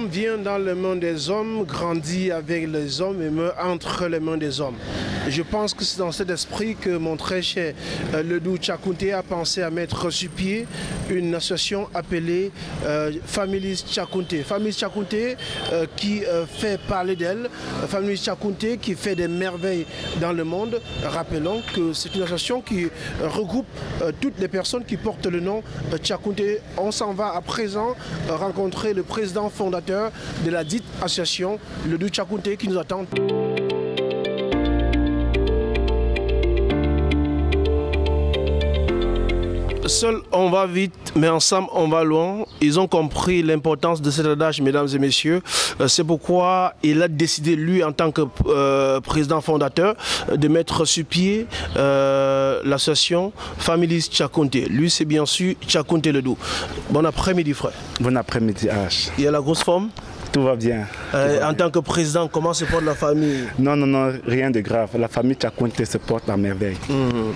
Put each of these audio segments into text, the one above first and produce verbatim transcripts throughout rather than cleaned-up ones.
vient dans le monde des hommes, grandit avec les hommes et meurt entre les mains des hommes. Et je pense que c'est dans cet esprit que mon très cher euh, Ledou Tchakounté a pensé à mettre sur pied une association appelée euh, Families Tchakounté. Families Tchakounté euh, qui euh, fait parler d'elle, Families Tchakounté qui fait des merveilles dans le monde. Rappelons que c'est une association qui euh, regroupe euh, toutes les personnes qui portent le nom euh, Tchakounté. On s'en va à présent euh, rencontrer le président fondateur de la dite association, Ledou Tchakounté, qui nous attend. Seul on va vite, mais ensemble on va loin. Ils ont compris l'importance de cet adage, mesdames et messieurs. C'est pourquoi il a décidé, lui, en tant que euh, président fondateur, de mettre sur pied euh, l'association Families Tchakounté. Lui, c'est bien sûr Tchakounté Ledou. Bon après-midi, frère. Bon après-midi, H. Il y a la grosse forme? Tout va bien. Euh, Tout va en bien. tant que président, comment se porte la famille? Non, non, non, rien de grave. La famille Tchakounté se porte à merveille. Mmh.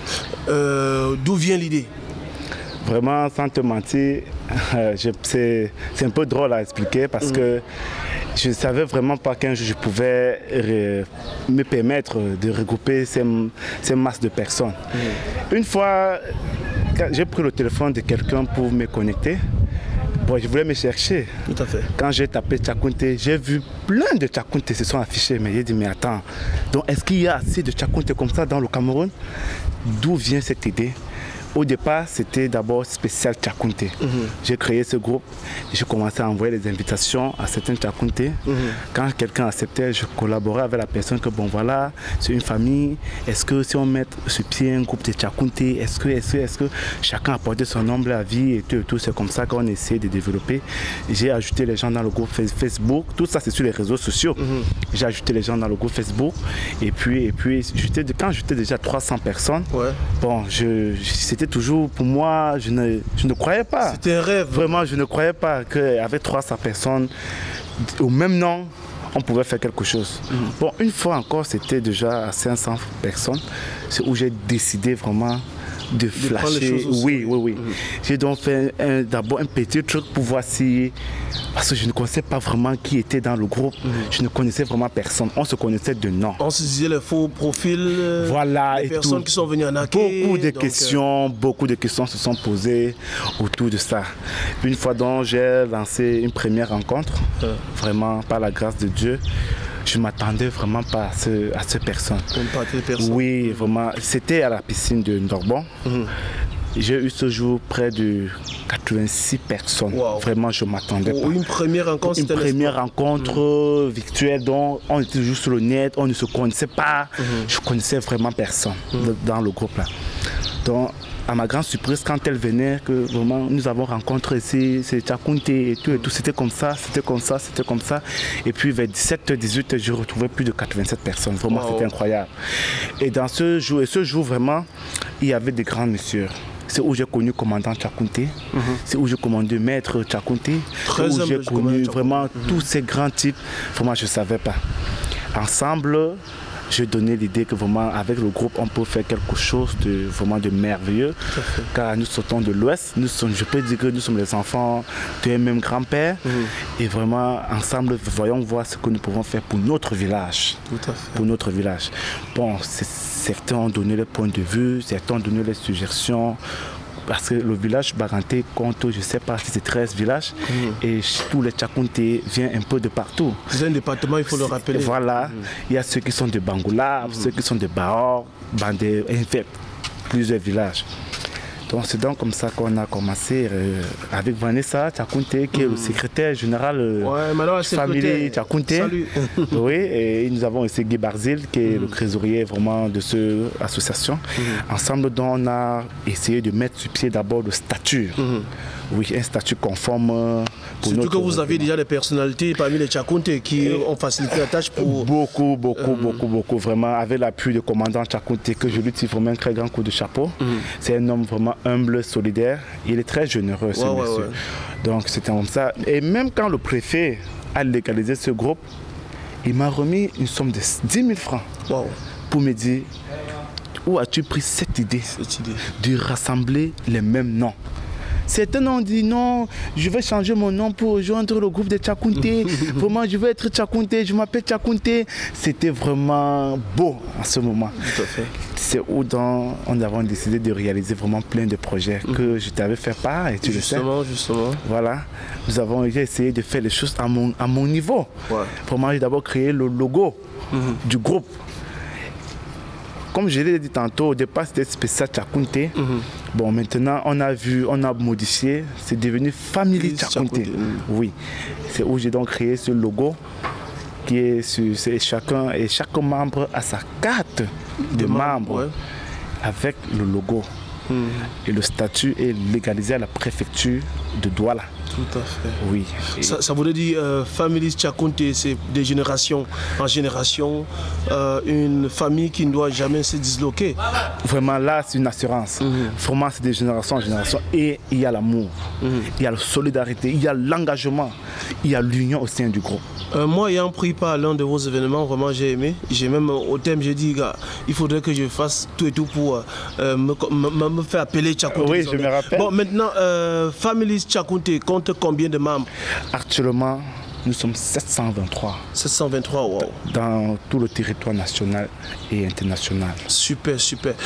Euh, D'où vient l'idée? Vraiment, sans te mentir, euh, c'est un peu drôle à expliquer parce mmh. que je ne savais vraiment pas qu'un jour je pouvais euh, me permettre de regrouper ces, ces masses de personnes. Mmh. Une fois, j'ai pris le téléphone de quelqu'un pour me connecter. Bon, je voulais me chercher. Tout à fait. Quand j'ai tapé Tchakounté, j'ai vu plein de Tchakounté se sont affichés. Mais j'ai dit, mais attends, donc est-ce qu'il y a assez de Tchakounté comme ça dans le Cameroun? D'où vient cette idée? Au départ, c'était d'abord spécial Tchakounté. Mm-hmm. J'ai créé ce groupe et j'ai commencé à envoyer des invitations à certains Tchakounté. Mm-hmm. Quand quelqu'un acceptait, je collaborais avec la personne que bon voilà, c'est une famille. Est-ce que si on met sur pied un groupe de Tchakounté, est-ce que, est-ce que, est-ce que chacun apportait son humble avis et tout, et tout. C'est comme ça qu'on essaie de développer. J'ai ajouté les gens dans le groupe Facebook. Tout ça, c'est sur les réseaux sociaux. Mm-hmm. J'ai ajouté les gens dans le groupe Facebook. Et puis, et puis quand j'étais déjà trois cents personnes, ouais. bon, je, c'était toujours pour moi, je ne, je ne croyais pas. C'était un rêve. Vraiment, je ne croyais pas qu'avec trois cents personnes, au même nom, on pouvait faire quelque chose. Mm. Bon, une fois encore, c'était déjà à cinq cents personnes, c'est où j'ai décidé vraiment de, de flasher. Oui, oui, oui. Mm. J'ai donc fait d'abord un petit truc pour voir si... Parce que je ne connaissais pas vraiment qui était dans le groupe. Mm. Je ne connaissais vraiment personne. On se connaissait de nom. On se disait les faux profils. Voilà. Les et personnes tout. qui sont venues en acquis. Beaucoup de donc, questions, euh... beaucoup de questions se sont posées autour de ça. Une fois donc, j'ai lancé une première rencontre. Mm. Vraiment, par la grâce de Dieu. Je ne m'attendais vraiment pas à, ce, à ces personnes. personnes. Oui, vraiment. C'était à la piscine de Ndorbon. Mm-hmm. J'ai eu ce jour près de quatre-vingt-six personnes. Wow. Vraiment, je ne m'attendais pas. Une première rencontre, Une première rencontre mmh. virtuelle, donc on était juste sur le net, on ne se connaissait pas. Mmh. Je ne connaissais vraiment personne mmh. dans le groupe là. Donc, à ma grande surprise, quand elle venait, que vraiment nous avons rencontré ici, c'est Tchakounté et tout, et tout, c'était comme ça, c'était comme ça, c'était comme ça. Et puis vers dix-sept heures dix-huit, je retrouvais plus de quatre-vingt-sept personnes. Vraiment, wow. C'était incroyable. Et dans ce jour, et ce jour vraiment, il y avait des grands messieurs. C'est où j'ai connu le commandant Tchakounté, mm-hmm. c'est où j'ai commandé maître Tchakounté, c'est où j'ai connu vraiment mm-hmm. tous ces grands types. Vraiment, je ne savais pas. Ensemble, j'ai donné l'idée que vraiment avec le groupe on peut faire quelque chose de vraiment de merveilleux, car nous sortons de l'Ouest, nous sommes, je peux dire que nous sommes les enfants d'un même grand-père, mmh. et vraiment ensemble voyons voir ce que nous pouvons faire pour notre village. Tout à fait. Pour notre village. Bon, certains ont donné leur point de vue, certains ont donné leurs suggestions. Parce que le village Baranté compte, je ne sais pas si c'est treize villages, mmh. et tous les Tchakounté viennent un peu de partout. C'est un département, il faut le rappeler. Voilà, mmh. il y a ceux qui sont de Bangoula, mmh. ceux qui sont de Baor, Bandé, en fait, plusieurs villages. Donc c'est donc comme ça qu'on a commencé euh, avec Vanessa Tchakounté, qui mmh. est le secrétaire général de ouais, la famille Tchakounté. Oui, et nous avons aussi Guy Barzil, qui est mmh. le trésorier vraiment de cette association. Mmh. Ensemble, donc, on a essayé de mettre sur pied d'abord le statut. Mmh. Oui, un statut conforme. Pour Surtout notre que vous avez déjà des personnalités parmi les Tchakounté qui et ont facilité la tâche pour... Beaucoup, beaucoup, euh... beaucoup, beaucoup, vraiment, avec l'appui du commandant Tchakounté, que je lui tire vraiment un très grand coup de chapeau. Mm. C'est un homme vraiment humble, solidaire. Il est très généreux, ce ouais, monsieur. Ouais, ouais. Donc c'était comme ça. Et même quand le préfet a légalisé ce groupe, il m'a remis une somme de dix mille francs wow. pour me dire, où as-tu pris cette idée, cette idée de rassembler les mêmes noms? Certains ont dit non, je vais changer mon nom pour rejoindre le groupe de Tchakounté. Vraiment, je vais être Tchakounté, je m'appelle Tchakounté. C'était vraiment beau à ce moment. Tout à fait. C'est où dans, on avons décidé de réaliser vraiment plein de projets mm-hmm. que je t'avais fait part et tu justement, le sais. Justement, justement. Voilà, nous avons essayé de faire les choses à mon, à mon niveau. Ouais. Vraiment, j'ai d'abord créé le logo mm-hmm. du groupe. Comme je l'ai dit tantôt, au départ c'était spécial Tchakounté. Mm-hmm. Bon, maintenant on a vu, on a modifié, c'est devenu Family Tchakounté. Oui, c'est où j'ai donc créé ce logo qui est sur c'est chacun et chaque membre a sa carte de, de membre ouais. avec le logo. Mmh. Et le statut est légalisé à la préfecture de Douala. Tout à fait. Oui. Ça, ça voudrait dire euh, Family Tchakounté, c'est de génération en génération, euh, une famille qui ne doit jamais se disloquer. Vraiment là, c'est une assurance. Mmh. Vraiment, c'est de génération en génération. Et il y a l'amour, mmh. il y a la solidarité, il y a l'engagement, il y a l'union au sein du groupe. Euh, moi, ayant pris part à l'un de vos événements, vraiment j'ai aimé. J'ai même au thème, j'ai dit, gars, il faudrait que je fasse tout et tout pour euh, me, me, me faire appeler Tchakounté. Oui, je me rappelle. Bon, maintenant, euh, Family Tchakounté compte combien de membres? Actuellement, nous sommes sept cent vingt-trois. sept cent vingt-trois, wow. Dans tout le territoire national et international. Super, super.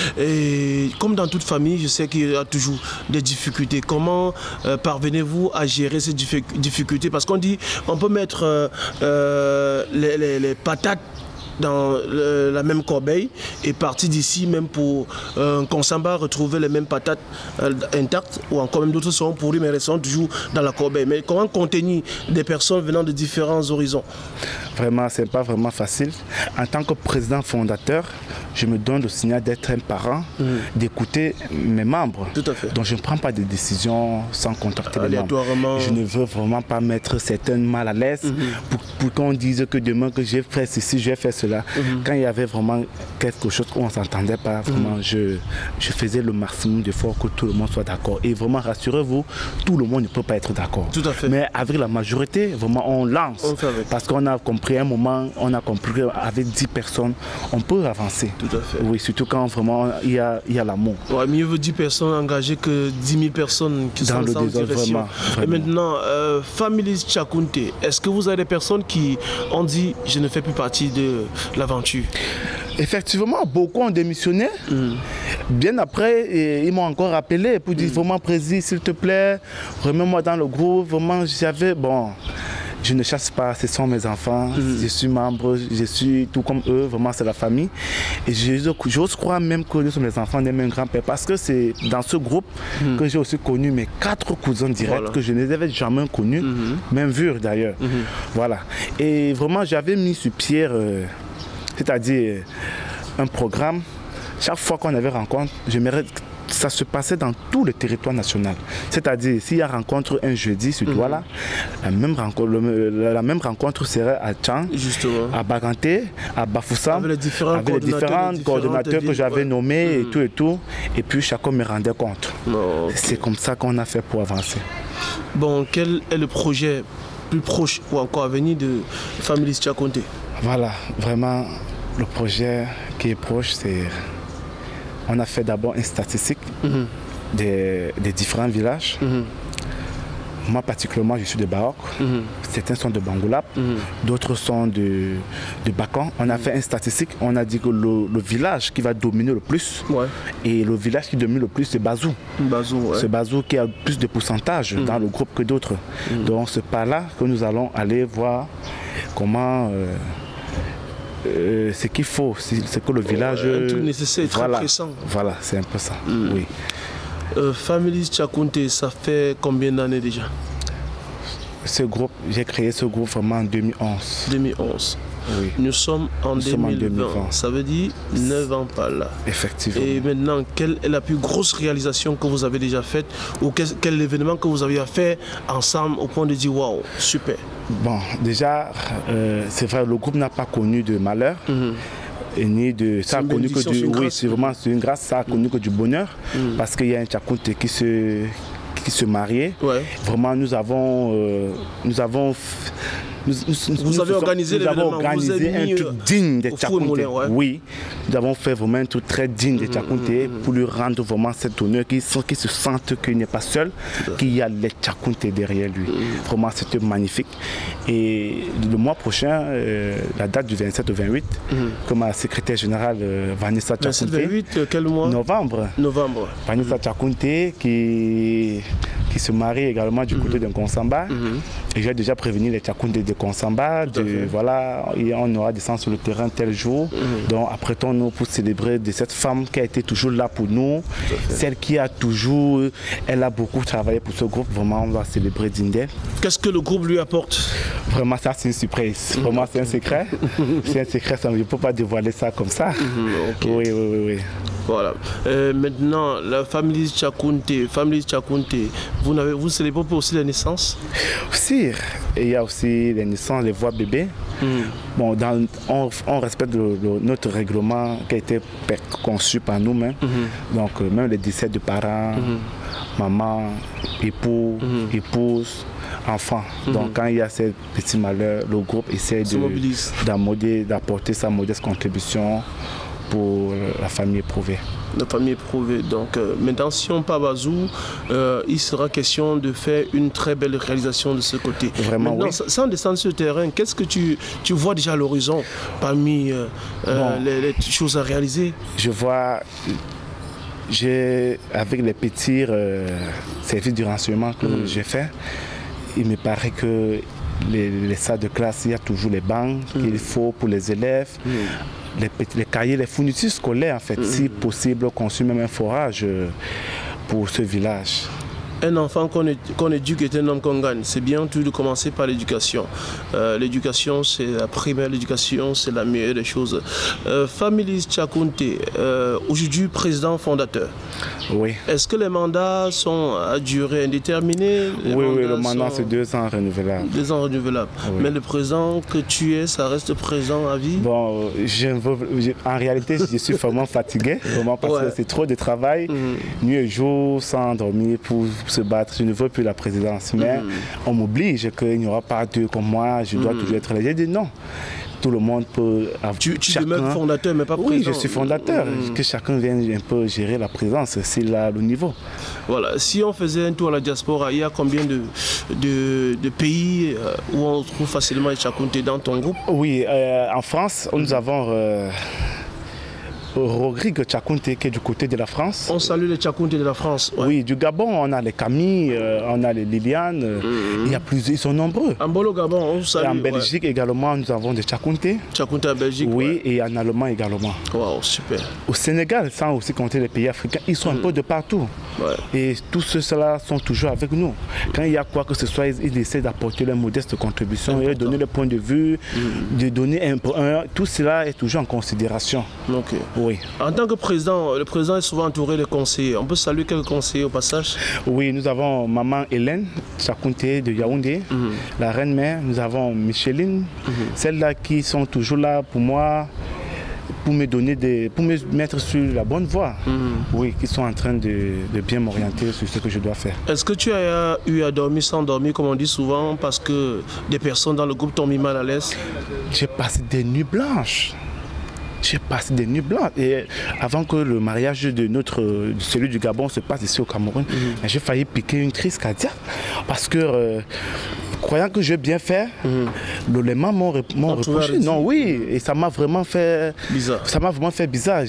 Et comme dans toute famille, je sais qu'il y a toujours des difficultés. Comment euh, parvenez-vous à gérer ces difficultés? Parce qu'on dit, on peut mettre euh, euh, les, les, les patates dans le, la même corbeille et partir d'ici même pour euh, qu'on s'en va retrouver les mêmes patates euh, intactes ou encore même d'autres seront pourries mais resteront toujours dans la corbeille. Mais comment contenir des personnes venant de différents horizons? Vraiment, c'est pas vraiment facile. En tant que président fondateur, je me donne le signal d'être un parent, mmh. d'écouter mes membres. Tout à fait. Donc je ne prends pas de décisions sans contacter les membres. Je ne veux vraiment pas mettre certains mal à l'aise mmh. pour, pour qu'on dise que demain que j'ai fait ceci, j'ai fait cela. Mmh. Quand il y avait vraiment quelque chose où on ne s'entendait pas, vraiment, mmh. je, je faisais le maximum d'efforts que tout le monde soit d'accord. Et vraiment, rassurez-vous, tout le monde ne peut pas être d'accord. Tout à fait. Mais avec la majorité, vraiment, on lance. On fait avec. Parce qu'on a compris un moment, on a compris qu'avec dix personnes, on peut avancer. Tout à fait. Oui, surtout quand vraiment il y a, il y a l'amour. Ouais, mieux vaut dix personnes engagées que dix mille personnes qui dans sont le désordre, vraiment, vraiment. Et maintenant, euh, Family Tchakounté, est-ce que vous avez des personnes qui ont dit je ne fais plus partie de l'aventure? Effectivement, beaucoup ont démissionné. Mm. Bien après, et, ils m'ont encore appelé pour dire mm. vraiment, Président, s'il te plaît, remets-moi dans le groupe. Vraiment, j'avais, bon, je ne chasse pas, ce sont mes enfants, mm. je suis membre, je suis tout comme eux, vraiment, c'est la famille. Et j'ose croire même que nous sommes les enfants de mes grands-pères, parce que c'est dans ce groupe mm. que j'ai aussi connu mes quatre cousins directs, voilà. que je ne les avais jamais connus, mm-hmm. même vus d'ailleurs. Mm-hmm. Voilà. Et vraiment, j'avais mis sur pied. Euh, C'est-à-dire un programme, chaque fois qu'on avait rencontre, j'aimerais que ça se passait dans tout le territoire national. C'est-à-dire, s'il y a rencontre un jeudi sur Douala, mm-hmm. la, même rencontre, la, la même rencontre serait à Tchang, à Baganté, à Bafoussam, avec les différents, avec les différents coordonnateurs que j'avais ouais. nommés mm-hmm. et tout et tout. Et puis chacun me rendait compte. Oh, okay. C'est comme ça qu'on a fait pour avancer. Bon, quel est le projet plus proche ou encore à venir de Family Tchakounté? Voilà, vraiment, le projet qui est proche, c'est... On a fait d'abord une statistique mm-hmm. des, des différents villages. Mm-hmm. Moi, particulièrement, je suis de Baok. Mm-hmm. Certains sont de Bangoulap, mm-hmm. d'autres sont de, de Bakan. On a mm-hmm. fait une statistique. On a dit que le, le village qui va dominer le plus, ouais. et le village qui domine le plus, c'est Bazou. Bazou, ouais. C'est Bazou qui a plus de pourcentage mm-hmm. dans le groupe que d'autres. Mm-hmm. Donc, c'est par là que nous allons aller voir comment... Euh, Euh, ce qu'il faut, c'est que le village... Un truc nécessaire et voilà, très pressant. Voilà, c'est un peu ça, mm. oui. Euh, Family Tchakounté, ça fait combien d'années déjà? Ce groupe, j'ai créé ce groupe vraiment en deux mille onze. deux mille onze. Oui. Nous sommes en, Nous deux mille vingt. Sommes en deux mille vingt. Ça veut dire neuf ans par là. Effectivement. Et maintenant, quelle est la plus grosse réalisation que vous avez déjà faite ou quel, quel événement que vous avez fait ensemble au point de dire waouh, super? Bon, déjà, euh, c'est vrai, le groupe n'a pas connu de malheur. Mm-hmm. Et ni de, ça a connu que du, oui, c'est vraiment une grâce, ça a connu que du bonheur, mm. parce qu'il y a un Tchakounté qui se, qui se mariait. Ouais. Vraiment, nous avons, euh, nous avons nous, nous, vous nous avez organisé nous avons organisé vous un truc digne des Tchakounté. Ouais. Oui, nous avons fait vraiment un truc très digne des Tchakounté mmh, mmh, pour lui rendre vraiment cet honneur, qu'il qu se sente qu'il n'est pas seul, qu'il y a les Tchakounté derrière lui. Mmh. Vraiment, c'était magnifique. Et le mois prochain, euh, la date du vingt-sept au vingt-huit, mmh. comme ma secrétaire générale euh, Vanessa Tchakounté. vingt-sept vingt-huit, quel mois? Novembre. Novembre. Vanessa mmh. Tchakounté qui, qui se marie également du mmh. côté de Konsamba. Mmh. Et j'ai déjà prévenu les Tchakounté de Konsamba. De, voilà, et on aura descendu sur le terrain tel jour. Mmh. Donc apprêtons-nous pour célébrer de cette femme qui a été toujours là pour nous. Celle qui a toujours, elle a beaucoup travaillé pour ce groupe. Vraiment, on va célébrer d'Indel. Qu'est-ce que le groupe lui apporte? Vraiment, ça c'est une surprise. Mmh. Vraiment, c'est un secret. C'est un secret, ça, je ne peux pas dévoiler ça comme ça. Mmh, okay. Oui, oui, oui, oui. Voilà. Euh, maintenant, la famille Tchakounté, famille Tchakounté, vous n'avez, vous célébrez pas aussi les naissances? Si, il y a aussi les naissances, les voix bébés. Mm. Bon, dans, on, on respecte le, le, notre règlement qui a été conçu par nous-mêmes. Mm-hmm. Donc, euh, même les décès de parents, mm-hmm. maman, époux, mm-hmm. épouse, enfants. Mm-hmm. Donc, quand il y a ces petits malheurs, le groupe essaie d'apporter sa modeste contribution pour la famille éprouvée. La famille éprouvée. Donc euh, maintenant, si on part à Bazou, euh, il sera question de faire une très belle réalisation de ce côté. Vraiment, maintenant, oui. Sans descendre sur le terrain, qu'est-ce que tu, tu vois déjà à l'horizon parmi euh, euh, bon, les, les choses à réaliser? Je vois, avec les petits euh, services du renseignement que mmh. j'ai fait, il me paraît que les, les salles de classe, il y a toujours les bancs mmh. qu'il faut pour les élèves. Mmh. Les, les cahiers, les fournitures scolaires, en fait, mmh. si possible, conçu même un forage pour ce village. Un enfant qu'on qu'on éduque est un homme qu'on gagne. C'est bien tout de commencer par l'éducation. Euh, l'éducation, c'est la primaire, l'éducation, c'est la meilleure des choses. Euh, Familis Tchakounté, euh, aujourd'hui président fondateur. Oui. Est-ce que les mandats sont à durée indéterminée? Les Oui, oui, le mandat c'est deux ans renouvelable. Deux ans renouvelable. Oui. Mais le président que tu es, ça reste présent à vie? Bon, je veux, je, en réalité, je suis vraiment fatigué, vraiment parce ouais. que c'est trop de travail, mmh. nuit et jour, sans dormir pour se battre. Je ne veux plus la présidence, mais mmh. on m'oblige qu'il n'y aura pas deux comme moi, je dois mmh. toujours être là. J'ai dit non. Tout le monde peut... Tu, tu chacun... demeures fondateur, mais pas président. Oui, je suis fondateur. Mmh. Que chacun vienne un peu gérer la présence, s'il a le niveau. Voilà. Si on faisait un tour à la diaspora, il y a combien de, de, de pays où on trouve facilement les Tchakounté dans ton groupe? Oui, euh, en France, mmh. nous avons... Euh, Rodrigue Tchakounté qui est du côté de la France. On salue les Tchakounté de la France. Ouais. Oui, du Gabon, on a les Camille, euh, on a les Liliane, mm -hmm. il y a plusieurs, ils sont nombreux. En Bolo Gabon, on salue. Et en Belgique ouais. également, nous avons des Tchakounté. Tchakounté en Belgique. Oui, ouais. et en Allemand également. Wow, super. Au Sénégal, sans aussi compter les pays africains, ils sont mm -hmm. un peu de partout. Ouais. Et tous ceux-là sont toujours avec nous. Quand il y a quoi que ce soit, ils, ils essaient d'apporter leur modeste contribution, et de donner le point de vue, mm -hmm. de donner un, un, tout cela est toujours en considération. Ok. Oui. En tant que président, le président est souvent entouré de conseillers. On peut saluer quelques conseillers au passage? Oui, nous avons maman Hélène Tchakounté de Yaoundé, mm-hmm. la reine-mère. Nous avons Micheline, mm-hmm. celles-là qui sont toujours là pour moi, pour me donner des, pour me mettre sur la bonne voie. Mm-hmm. Oui, qui sont en train de, de bien m'orienter sur ce que je dois faire. Est-ce que tu as eu à dormir sans dormir, comme on dit souvent, parce que des personnes dans le groupe t'ont mis mal à l'aise? J'ai passé des nuits blanches. J'ai passé des nuits blanches. Et avant que le mariage de notre, celui du Gabon se passe ici au Cameroun, mm-hmm. j'ai failli piquer une crise cardiaque. Parce que, euh, croyant que j'ai bien fait, mm-hmm. les mains m'ont reproché. Non, oui, et ça m'a vraiment fait bizarre. Ça m'a vraiment fait bizarre.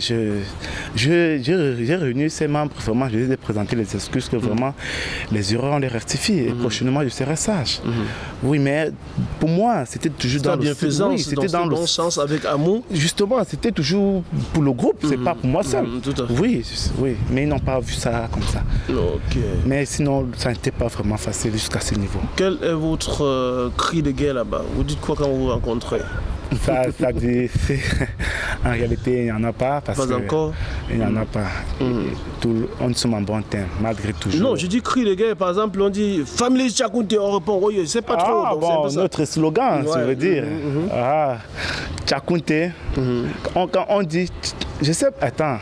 J'ai réuni ces membres, vraiment, je les ai présenté les excuses que vraiment mm-hmm. les erreurs, on les rectifie. Et mm-hmm. prochainement, je serai sage. Mm-hmm. Oui, mais pour moi, c'était toujours dans le oui, c'était dans, dans le bon sens, avec amour. Justement, c'était toujours pour le groupe, c'est mmh, pas pour moi seul. Mmh, tout à fait. Oui, oui, mais ils n'ont pas vu ça comme ça. Okay. Mais sinon, ça n'était pas vraiment facile jusqu'à ce niveau. Quel est votre euh, cri de guerre là-bas? Vous dites quoi quand vous vous rencontrez? Ça, ça dit, en réalité, il n'y en a pas. Parce pas que encore il n'y en a pas. Mmh. Tout, on sommes en bon temps, malgré tout. Non, je dis cri de guerre, par exemple, on dit Famille Tchakounté, on répond, oui, c'est pas ah, trop. Bon, notre slogan, ouais. ça veut dire. Mmh, mmh. Ah, Tchakounté, mmh. on, quand on dit Je sais, attends,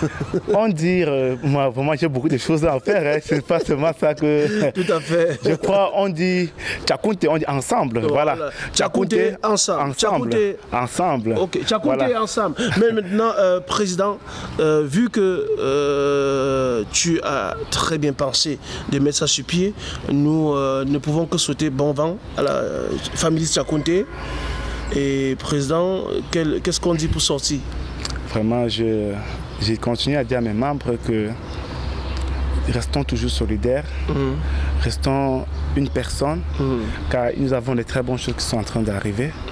on dit, euh, moi vraiment j'ai beaucoup de choses à faire, hein. C'est pas seulement ça que... Tout à fait. Je crois, on dit Tchakounte, on dit ensemble, voilà. voilà. Tchakounte ensemble. Ensemble. Tchakounte... Ensemble. Ok, Tchakounte voilà. ensemble. Mais maintenant, euh, Président, euh, vu que euh, tu as très bien pensé de mettre ça sur pied, nous euh, ne pouvons que souhaiter bon vent à la euh, famille Tchakounte. Et Président, qu'est-ce qu'on dit pour sortir? Vraiment, je, je continue à dire à mes membres que restons toujours solidaires, mmh. restons une personne, mmh. car nous avons de très bonnes choses qui sont en train d'arriver. Mmh.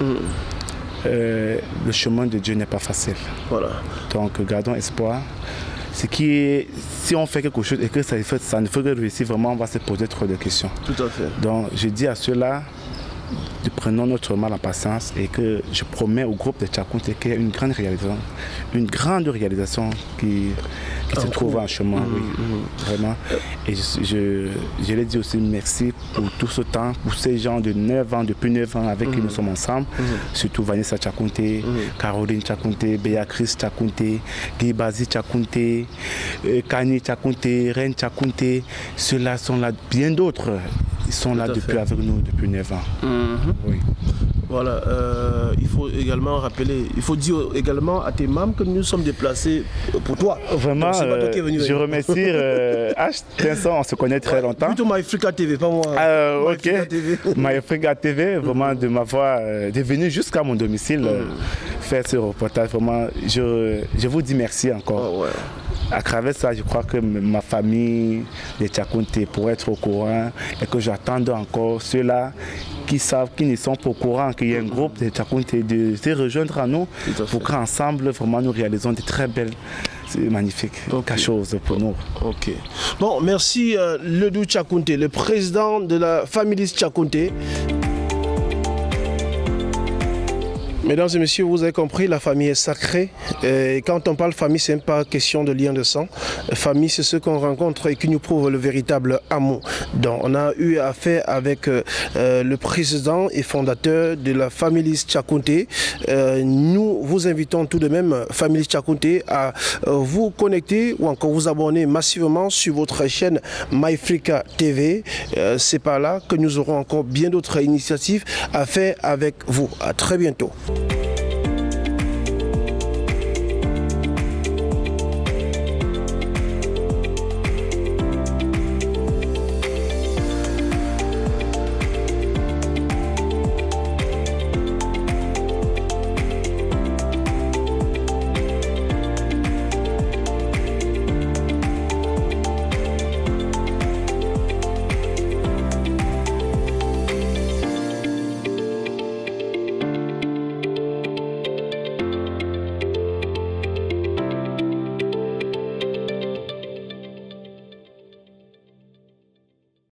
Euh, le chemin de Dieu n'est pas facile. Voilà. Donc gardons espoir. Ce qui est, si on fait quelque chose et que ça, ça ne fait que réussir, vraiment on va se poser trop de questions. Tout à fait. Donc je dis à ceux-là, de prenons notre mal en patience et que je promets au groupe de Tchakounte qu'il y a une grande réalisation, une grande réalisation qui, qui se trouve en chemin, mmh, oui, mmh. vraiment. Et je, je, je leur dis aussi merci pour tout ce temps, pour ces gens de neuf ans, depuis neuf ans avec mmh. qui nous sommes ensemble, mmh. surtout Vanessa Tchakounte, mmh. Caroline Tchakounte, Béatrice Tchakounte, Guy Bazi Tchakounte, euh, Kani Tchakounte, Reine Tchakounte, ceux-là sont là, bien d'autres. Ils sont tout là depuis fait. Avec nous depuis neuf ans. Mm-hmm. Oui. Voilà, euh, il faut également rappeler, il faut dire également à tes membres que nous sommes déplacés pour toi. Vraiment, donc, euh, toi venu je avec. remercie euh, H. Vincent, on se connaît très ouais, longtemps. Plutôt MyAfrica T V, pas moi. Euh, My ok, Africa T V. MyAfrica T V, vraiment mm-hmm. de m'avoir euh, de venir jusqu'à mon domicile mm-hmm. euh, faire ce reportage. Vraiment, je, je vous dis merci encore. Oh, ouais. À travers ça, je crois que ma famille, les Tchakounte, pourrait être au courant et que j'attends encore ceux-là qui savent, qui ne sont pas au courant qu'il y a un groupe de Tchakounte de se rejoindre à nous pour qu'ensemble, vraiment, nous réalisons de très belles, magnifiques okay. choses pour nous. Ok. Bon, merci euh, Ledou Tchakounte, le président de la famille Tchakounte. Mesdames et messieurs, vous avez compris, la famille est sacrée. Et quand on parle famille, ce n'est pas question de lien de sang. Famille, c'est ce qu'on rencontre et qui nous prouve le véritable amour. Donc, on a eu affaire avec euh, le président et fondateur de la famille Tchakounte. Euh, nous vous invitons tout de même, famille Tchakounte, à euh, vous connecter ou encore vous abonner massivement sur votre chaîne MyAfrica T V. Euh, c'est par là que nous aurons encore bien d'autres initiatives à faire avec vous. À très bientôt.